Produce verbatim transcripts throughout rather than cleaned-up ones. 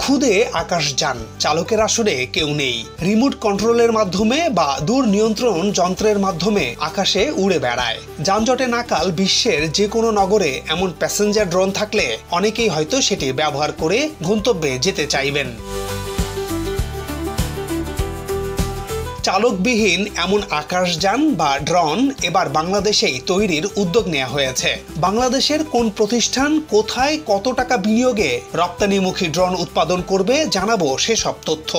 খুদে আকাশযান, চালকের আসরে কেউ নেই। রিমোট কন্ট্রোলের মাধ্যমে বা দূর নিয়ন্ত্রণ যন্ত্রের মাধ্যমে আকাশে উড়ে বেড়ায়। যানজটে নাকাল বিশ্বের যে কোনো নগরে এমন প্যাসেঞ্জার ড্রোন থাকলে অনেকেই হয়তো সেটি ব্যবহার করে গন্তব্যে যেতে চাইবেন। চালকবিহীন এমন আকাশযান বা ড্রোন এবার বাংলাদেশেই তৈরির উদ্যোগ নেওয়া হয়েছে। বাংলাদেশের কোন প্রতিষ্ঠান কোথায় কত টাকা বিনিয়োগে রপ্তানিমুখী ড্রোন উৎপাদন করবে জানাবো সেসব তথ্য।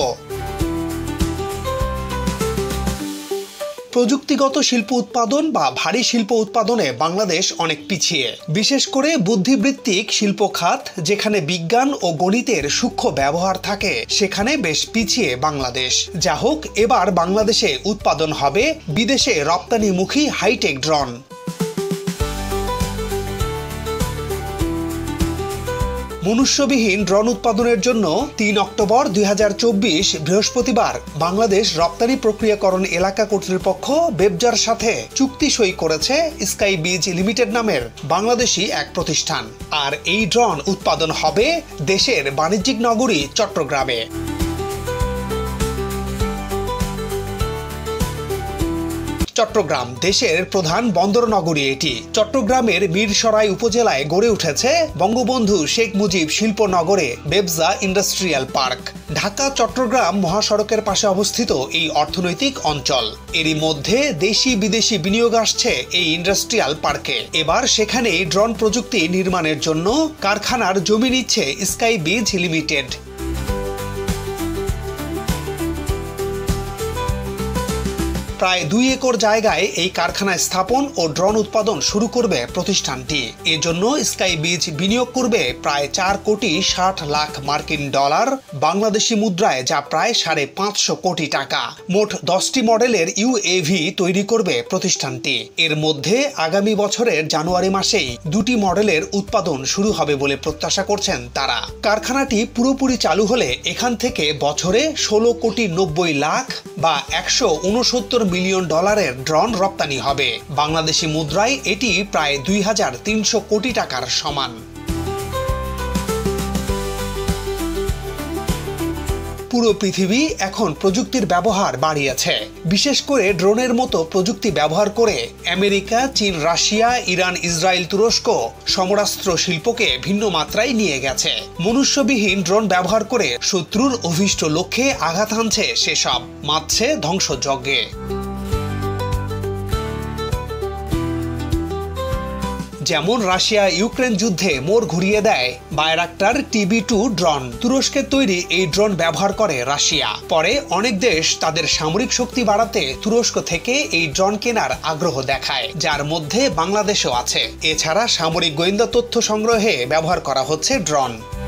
প্রযুক্তিগত শিল্প উৎপাদন বা ভারী শিল্প উৎপাদনে বাংলাদেশ অনেক পিছিয়ে। বিশেষ করে বুদ্ধিবৃত্তিক শিল্প খাত, যেখানে বিজ্ঞান ও গণিতের সূক্ষ্ম ব্যবহার থাকে, সেখানে বেশ পিছিয়ে বাংলাদেশ। যা হোক, এবার বাংলাদেশে উৎপাদন হবে বিদেশে রপ্তানিমুখী হাইটেক ড্রোন। মনুষ্যবিহীন ড্রোন উৎপাদনের জন্য তিন অক্টোবর দুই হাজার চব্বিশ বৃহস্পতিবার বাংলাদেশ রপ্তানি প্রক্রিয়াকরণ এলাকা কর্তৃপক্ষ বেবজার সাথে চুক্তি সই করেছে স্কাই বিজ লিমিটেড নামের বাংলাদেশি এক প্রতিষ্ঠান। আর এই ড্রোন উৎপাদন হবে দেশের বাণিজ্যিক নগরী চট্টগ্রামে। চট্টগ্রাম দেশের প্রধান বন্দর নগরী। এটি চট্টগ্রামের মিরসরাই উপজেলায় গড়ে উঠেছে বঙ্গবন্ধু শেখ মুজিব শিল্পনগরে বেবজা ইন্ডাস্ট্রিয়াল পার্ক। ঢাকা চট্টগ্রাম মহাসড়কের পাশে অবস্থিত এই অর্থনৈতিক অঞ্চল। এরই মধ্যে দেশি বিদেশি বিনিয়োগ আসছে এই ইন্ডাস্ট্রিয়াল পার্কে। এবার সেখানে ড্রোন প্রযুক্তি নির্মাণের জন্য কারখানার জমি নিচ্ছে স্কাই বিজ লিমিটেড। প্রায় দুই একর জায়গায় এই কারখানা স্থাপন ও ড্রোন উৎপাদন শুরু করবে প্রতিষ্ঠানটি। এজন্য স্কাই বিজ বিনিয়োগ করবে প্রায় চার কোটি ষাট লাখ মার্কিন ডলার, বাংলাদেশি মুদ্রায় যা প্রায় সাড়ে পাঁচশো কোটি টাকা। মোট দশটি মডেলের ইউএভি তৈরি করবে প্রতিষ্ঠানটি। এর মধ্যে আগামী বছরের জানুয়ারি মাসেই দুটি মডেলের উৎপাদন শুরু হবে বলে প্রত্যাশা করছেন তারা। কারখানাটি পুরোপুরি চালু হলে এখান থেকে বছরে ষোলো কোটি নব্বই লাখ বা একশো উনসত্তর মিলিয়ন ডলারের ড্রোন রপ্তানি হবে। বাংলাদেশি মুদ্রায় এটি প্রায় দুই হাজার তিনশো কোটি টাকার সমান। পুরো পৃথিবী এখন প্রযুক্তির ব্যবহার বাড়িয়েছে। বিশেষ করে ড্রোনের মতো প্রযুক্তি ব্যবহার করে আমেরিকা, চীন, রাশিয়া, ইরান, ইসরায়েল, তুরস্ক সমরাস্ত্র শিল্পকে ভিন্ন মাত্রায় নিয়ে গেছে। মনুষ্যবিহীন ড্রোন ব্যবহার করে শত্রুর অভীষ্ট লক্ষ্যে আঘাত হানছে সেসব, মাতছে ধ্বংসযজ্ঞে। যেমন রাশিয়া ইউক্রেন যুদ্ধে মোড় ঘুরিয়ে দেয় বায়রাক্টার টিবি টু ড্রোন। তুরস্কের তৈরি এই ড্রোন ব্যবহার করে রাশিয়া। পরে অনেক দেশ তাদের সামরিক শক্তি বাড়াতে তুরস্ক থেকে এই ড্রোন কেনার আগ্রহ দেখায়, যার মধ্যে বাংলাদেশও আছে। এছাড়া সামরিক গোয়েন্দা তথ্য সংগ্রহে ব্যবহার করা হচ্ছে ড্রোন।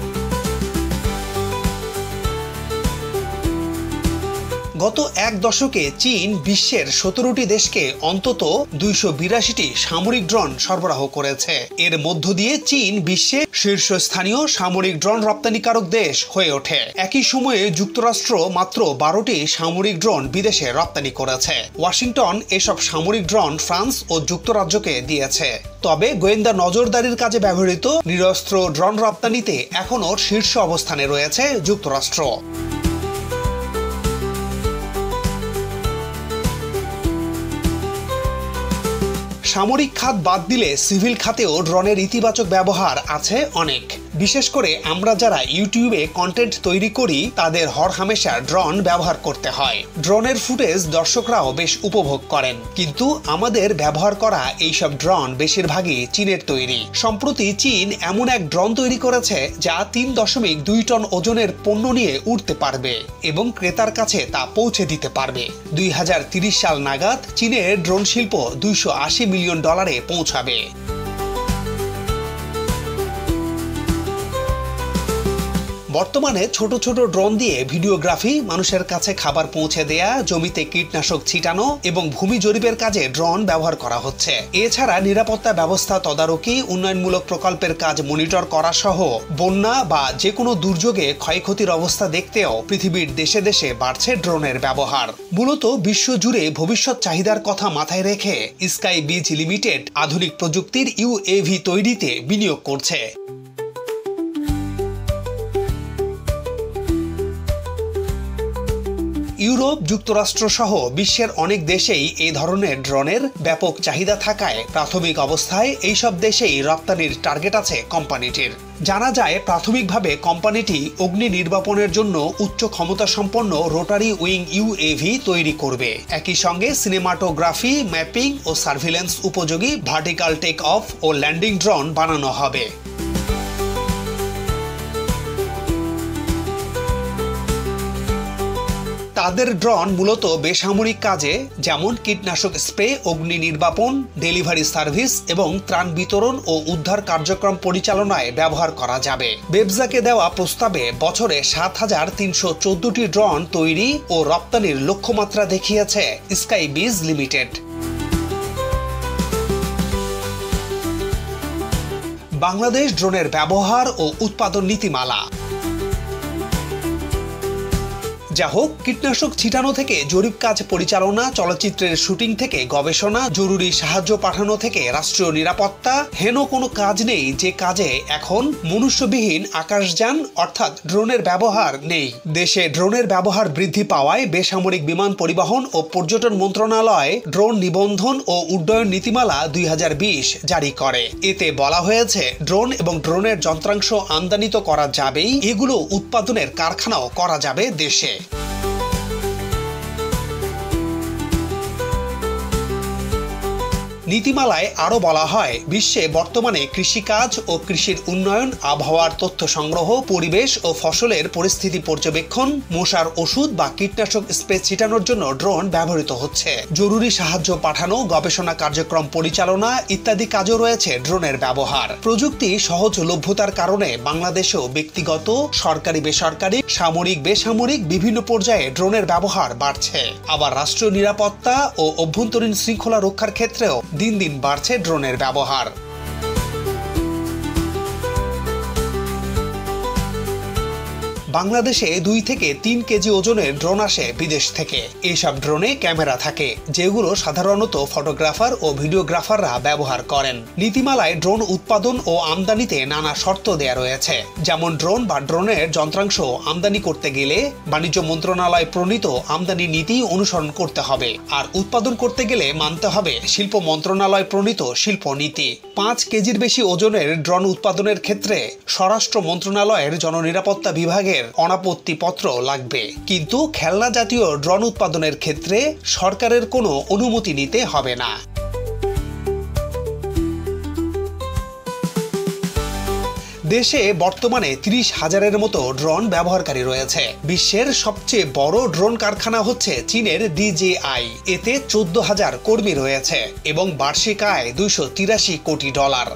গত এক দশকে চীন বিশ্বের সতেরোটি দেশকে অন্তত দুইশো বিরাশিটি সামরিক ড্রোন সরবরাহ করেছে। এর মধ্য দিয়ে চীন বিশ্বে শীর্ষস্থানীয় সামরিক ড্রোন রপ্তানিকারক দেশ হয়ে ওঠে। একই সময়ে যুক্তরাষ্ট্র মাত্র বারোটি সামরিক ড্রোন বিদেশে রপ্তানি করেছে। ওয়াশিংটন এসব সামরিক ড্রোন ফ্রান্স ও যুক্তরাজ্যকে দিয়েছে। তবে গোয়েন্দা নজরদারির কাজে ব্যবহৃত নিরস্ত্র ড্রোন রপ্তানিতে এখনও শীর্ষ অবস্থানে রয়েছে যুক্তরাষ্ট্র। সামরিক খাত বাদ দিলে সিভিল খাতেও ড্রোনের ইতিবাচক ব্যবহার আছে অনেক। বিশেষ করে আমরা যারা ইউটিউবে কন্টেন্ট তৈরি করি তাদের হরহামেশা ড্রোন ব্যবহার করতে হয়। ড্রোনের ফুটেজ দর্শকরাও বেশ উপভোগ করেন, কিন্তু আমাদের ব্যবহার করা এইসব ড্রোন বেশিরভাগই চীনের তৈরি। সম্প্রতি চীন এমন এক ড্রোন তৈরি করেছে যা তিন দশমিক দুই টন ওজনের পণ্য নিয়ে উঠতে পারবে এবং ক্রেতার কাছে তা পৌঁছে দিতে পারবে। দুই হাজার তিরিশ সাল নাগাদ চীনের ড্রোন শিল্প দুইশো আশি মিলিয়ন ডলারে পৌঁছাবে। বর্তমানে ছোট ছোট ড্রোন দিয়ে ভিডিওগ্রাফি, মানুষের কাছে খাবার পৌঁছে দেয়া, জমিতে কীটনাশক ছিটানো এবং ভূমি জরিপের কাজে ড্রোন ব্যবহার করা হচ্ছে। এছাড়া নিরাপত্তা ব্যবস্থা তদারকি, উন্নয়নমূলক প্রকল্পের কাজ মনিটর করা সহ বন্যা বা যে কোনো দুর্যোগে ক্ষয়ক্ষতির অবস্থা দেখতেও পৃথিবীর দেশে দেশে বাড়ছে ড্রোনের ব্যবহার। মূলত বিশ্বজুড়ে ভবিষ্যৎ চাহিদার কথা মাথায় রেখে স্কাই বিজ লিমিটেড আধুনিক প্রযুক্তির ইউএভি তৈরিতে বিনিয়োগ করছে। ইউরোপ, যুক্তরাষ্ট্র সহ বিশ্বের অনেক দেশেই এই ধরনের ড্রোনের ব্যাপক চাহিদা থাকায় প্রাথমিক অবস্থায় এইসব দেশেই রপ্তানির টার্গেট আছে কোম্পানিটির। জানা যায়, প্রাথমিকভাবে কোম্পানিটি অগ্নি নির্বাপনের জন্য উচ্চ ক্ষমতা সম্পন্ন রোটারি উইং ইউএভি তৈরি করবে। একই সঙ্গে সিনেমাটোগ্রাফি, ম্যাপিং ও সার্ভিলেন্স উপযোগী ভার্টিক্যাল টেক অফ ও ল্যান্ডিং ড্রোন বানানো হবে। তাদের ড্রোন মূলত বেসামরিক কাজে, যেমন কীটনাশক স্প্রে, অগ্নি নির্বাপন, ডেলিভারি সার্ভিস এবং ত্রাণ বিতরণ ও উদ্ধার কার্যক্রম পরিচালনায় ব্যবহার করা যাবে। বেবজাকে দেওয়া প্রস্তাবে বছরে সাত হাজার তিনশো চোদ্দটি ড্রোন তৈরি ও রপ্তানির লক্ষ্যমাত্রা দেখিয়েছে স্কাইবিজ লিমিটেড। বাংলাদেশ ড্রোনের ব্যবহার ও উৎপাদন নীতিমালা। যা হোক, কীটনাশক ছিটানো থেকে জরিপ কাজ পরিচালনা, চলচ্চিত্রের শুটিং থেকে গবেষণা, জরুরি সাহায্য পাঠানো থেকে রাষ্ট্রীয় নিরাপত্তা, হেন কোনো কাজ নেই যে কাজে এখন মনুষ্যবিহীন আকাশযান অর্থাৎ ড্রোনের ব্যবহার নেই। দেশে ড্রোনের ব্যবহার বৃদ্ধি পাওয়ায় বেসামরিক বিমান পরিবহন ও পর্যটন মন্ত্রণালয় ড্রোন নিবন্ধন ও উড্ডয়ন নীতিমালা দুই হাজার বিশ জারি করে। এতে বলা হয়েছে, ড্রোন এবং ড্রোনের যন্ত্রাংশ আমদানি তো করা যাবেই, এগুলো উৎপাদনের কারখানাও করা যাবে দেশে। নীতিমালায় আরও বলা হয়, বিশ্বে বর্তমানে কৃষিকাজ ও কৃষির উন্নয়ন, আবহাওয়ার তথ্য সংগ্রহ, পরিবেশ ও ফসলের পরিস্থিতি পর্যবেক্ষণ, মশার ওষুধ বা কীটনাশক স্প্রে ছিটানোর জন্য ড্রোন ব্যবহৃত হচ্ছে। জরুরি সাহায্য পাঠানো, গবেষণা কার্যক্রম পরিচালনা ইত্যাদি কাজও রয়েছে ড্রোনের ব্যবহার। প্রযুক্তি সহজলভ্যতার কারণে বাংলাদেশেও ব্যক্তিগত, সরকারি, বেসরকারি, সামরিক, বেসামরিক বিভিন্ন পর্যায়ে ড্রোনের ব্যবহার বাড়ছে। আবার রাষ্ট্রীয় নিরাপত্তা ও অভ্যন্তরীণ শৃঙ্খলা রক্ষার ক্ষেত্রেও দিন দিন বাড়ছে ড্রোনের ব্যবহার। বাংলাদেশে দুই থেকে তিন কেজি ওজনের ড্রোন আসে বিদেশ থেকে। এইসব ড্রোনে ক্যামেরা থাকে, যেগুলো সাধারণত ফটোগ্রাফার ও ভিডিওগ্রাফাররা ব্যবহার করেন। নীতিমালায় ড্রোন উৎপাদন ও আমদানিতে নানা শর্ত দেয়া রয়েছে। যেমন, ড্রোন বা ড্রোনের যন্ত্রাংশ আমদানি করতে গেলে বাণিজ্য মন্ত্রণালয় প্রণীত আমদানি নীতি অনুসরণ করতে হবে, আর উৎপাদন করতে গেলে মানতে হবে শিল্প মন্ত্রণালয় প্রণীত শিল্প নীতি। পাঁচ কেজির বেশি ওজনের ড্রোন উৎপাদনের ক্ষেত্রে স্বরাষ্ট্র মন্ত্রণালয়ের জননিরাপত্তা বিভাগের অনাপত্তিপত্র লাগবে, কিন্তু খেলনা জাতীয় ড্রোন উৎপাদনের ক্ষেত্রে সরকারের কোনো অনুমতি নিতে হবে না। দেশে বর্তমানে ত্রিশ হাজারের মতো ড্রোন ব্যবহারকারী রয়েছে। বিশ্বের সবচেয়ে বড় ড্রোন কারখানা হচ্ছে চীনের ডিজেআই। এতে চোদ্দ হাজার কর্মী রয়েছে এবং বার্ষিক আয় দুইশো তিরাশি কোটি ডলার।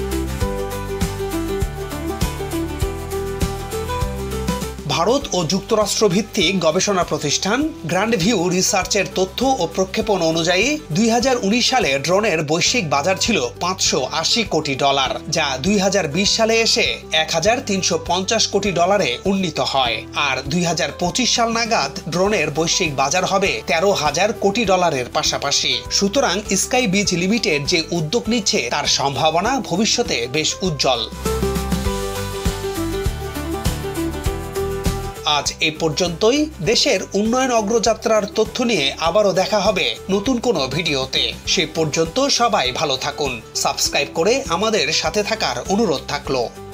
ভারত ও যুক্তরাষ্ট্র ভিত্তিক গবেষণা প্রতিষ্ঠান গ্র্যান্ড ভিউ রিসার্চের তথ্য ও প্রক্ষেপণ অনুযায়ী দুই হাজার উনিশ সালে ড্রোনের বৈশ্বিক বাজার ছিল পাঁচশো আশি কোটি ডলার, যা দুই হাজার বিশ সালে এসে এক হাজার তিনশো পঞ্চাশ কোটি ডলারে উন্নীত হয়। আর দুই হাজার পঁচিশ সাল নাগাদ ড্রোনের বৈশ্বিক বাজার হবে তেরো হাজার কোটি ডলারের পাশাপাশি। সুতরাং স্কাইবিজ লিমিটেড যে উদ্যোগ নিচ্ছে তার সম্ভাবনা ভবিষ্যতে বেশ উজ্জ্বল। আজ এই পর্যন্তই। দেশের উন্নয়ন অগ্রযাত্রার তথ্য নিয়ে আবারও দেখা হবে নতুন কোনো ভিডিওতে। সে পর্যন্ত সবাই ভালো থাকুন। সাবস্ক্রাইব করে আমাদের সাথে থাকার অনুরোধ থাকলো।